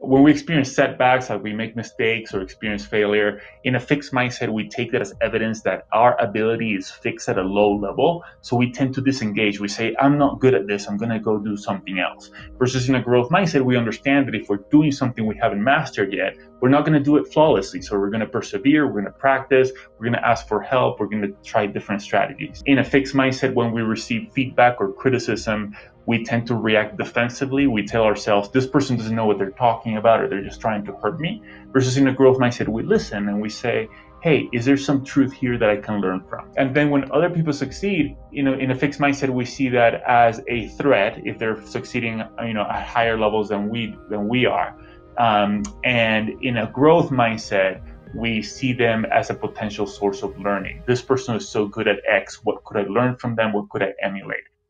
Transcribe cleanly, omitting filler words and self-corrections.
when we experience setbacks, like we make mistakes or experience failure, in a fixed mindset, we take that as evidence that our ability is fixed at a low level. So we tend to disengage. We say, I'm not good at this. I'm going to go do something else. Versus in a growth mindset, we understand that if we're doing something we haven't mastered yet, we're not going to do it flawlessly. So we're going to persevere. We're going to practice. We're going to ask for help. We're going to try different strategies. In a fixed mindset, when we receive feedback or criticism, we tend to react defensively. We tell ourselves, this person doesn't know what they're talking about, or they're just trying to hurt me. Versus in a growth mindset, we listen and we say, hey, is there some truth here that I can learn from? And then when other people succeed, in a fixed mindset, we see that as a threat if they're succeeding, at higher levels than we are. And in a growth mindset, we see them as a potential source of learning. This person is so good at X. What could I learn from them? What could I emulate?